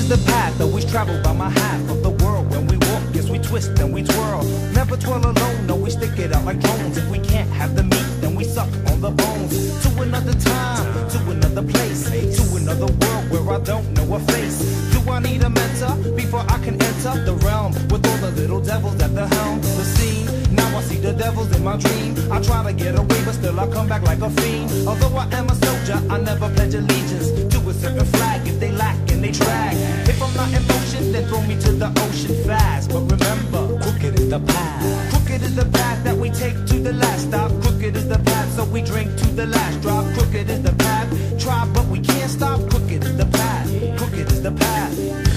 the path always traveled by my half of the world. When we walk, yes, we twist and we twirl. Never twirl alone, no, we stick it out like bones. If we can't have the meat, then we suck on the bones. To another time, to another place, to another world where I don't know a face. Do I need a mentor before I can enter the realm with all the little devils at the helm? The scene, now I see the devils in my dream. I try to get away, but still I come back like a fiend. Although I am a soldier, I never pledge allegiance to a certain flag. If they lack and they drag, if I'm not in motion, then throw me to the ocean fast. But remember, crooked is the path. Crooked is the path that we take to the last stop. Crooked is the path, so we drink to the last drop. Crooked is the path, try but we can't stop. Crooked is the path, crooked is the path.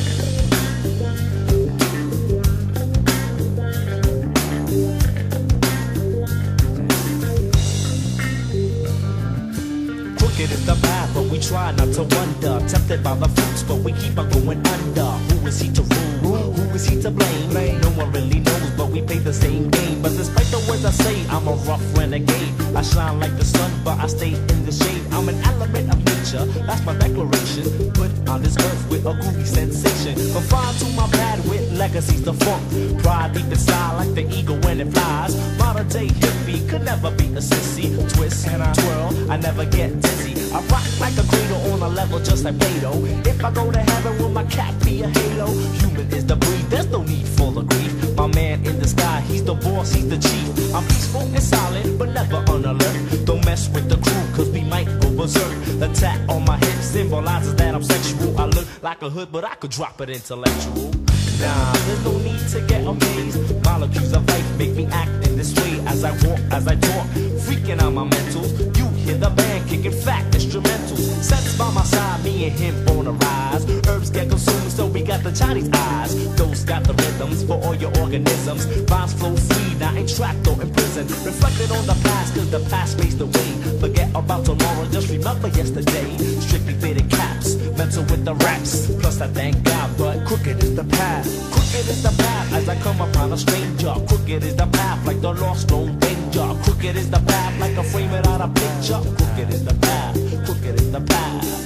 Crooked is the path, but we try not to wonder. Tempted by the fruits, but we keep on going under. Who is he to rule? Who is he to blame? No one really knows, but we play the same game. But despite the words I say, I'm a rough renegade. I shine like the sun, but I stay in the shade. I'm an element of nature, that's my declaration. Put on this earth with a groovy sensation. From far to my bad with legacies to funk. Pride deep inside like the eagle when it flies. Modern day hippie could never be a sissy. Twist and I twirl, I never get dizzy. I rock like a cradle on a level just like Plato. If I go to heaven, will my cap be a halo? Human is the breed, there's no need for the grief. My man in the sky, he's the boss, he's the chief. I'm peaceful and silent, but never on alert. Don't mess with the crew, cause we might go berserk. The tat on my hip symbolizes that I'm sexual. I look like a hood, but I could drop it intellectual. Nah, there's no need to get amazed. Molecules of life make me act in this way. As I walk, as I talk, freaking out my mentals. You hear the band kicking fat instrumentals. Sets by my side, me and him on a rise. Herbs get consumed, so we got the Chinese eyes. Those got the rhythms for all your organisms. Vibes flow free, not ain't trapped or imprisoned. Reflected on the past, cause the past paved the way. Forget about tomorrow, just remember yesterday. Strictly fitted caps, mental with the raps. Plus I thank God, but crooked is the path. Crooked is the path as I come upon a stranger. Crooked is the path like the lost lone ranger. Crooked is the path like a frame without a picture. Crooked is the path, crooked is the path.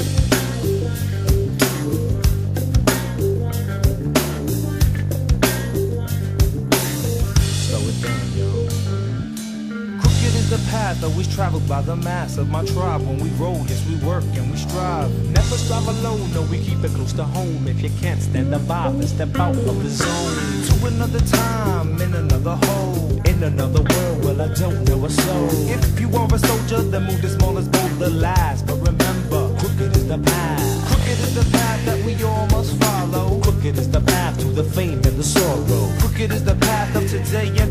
The path always traveled by the mass of my tribe. When we roll, yes, we work and we strive. Never strive alone, no, we keep it close to home. If you can't stand the vibe, then step out of the zone. To another time, in another hole, in another world, well, I don't know a soul. If you are a soldier, then move the smallest boat, the last. But remember, crooked is the path. Crooked is the path that we all must follow. Crooked is the path to the fame and the sorrow. Crooked is the path of today